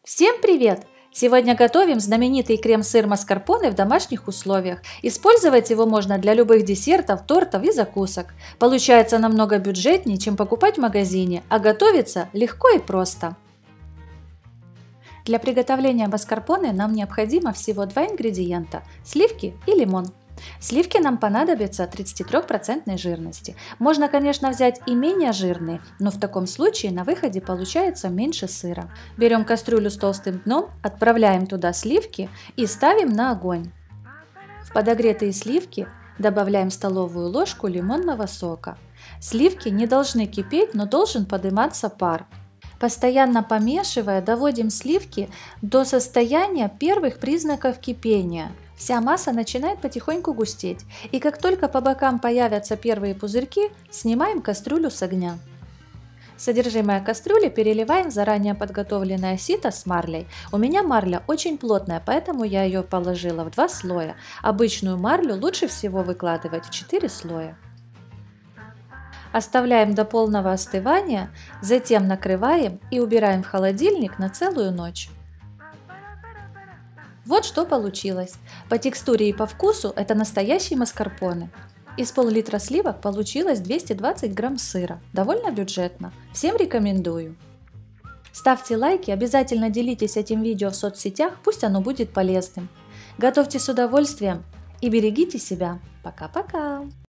Всем привет! Сегодня готовим знаменитый крем-сыр маскарпоне в домашних условиях. Использовать его можно для любых десертов, тортов и закусок. Получается намного бюджетнее, чем покупать в магазине, а готовится легко и просто. Для приготовления маскарпоне нам необходимо всего 2 ингредиента – сливки и лимон. Сливки нам понадобятся 33% жирности. Можно, конечно, взять и менее жирные, но в таком случае на выходе получается меньше сыра. Берем кастрюлю с толстым дном, отправляем туда сливки и ставим на огонь. В подогретые сливки добавляем столовую ложку лимонного сока. Сливки не должны кипеть, но должен подниматься пар. Постоянно помешивая, доводим сливки до состояния первых признаков кипения. Вся масса начинает потихоньку густеть, и как только по бокам появятся первые пузырьки, снимаем кастрюлю с огня. Содержимое кастрюли переливаем в заранее подготовленное сито с марлей. У меня марля очень плотная, поэтому я ее положила в 2 слоя. Обычную марлю лучше всего выкладывать в 4 слоя. Оставляем до полного остывания, затем накрываем и убираем в холодильник на целую ночь. Вот что получилось. По текстуре и по вкусу это настоящий маскарпоне. Из пол-литра сливок получилось 220 грамм сыра. Довольно бюджетно. Всем рекомендую. Ставьте лайки, обязательно делитесь этим видео в соцсетях, пусть оно будет полезным. Готовьте с удовольствием и берегите себя. Пока-пока!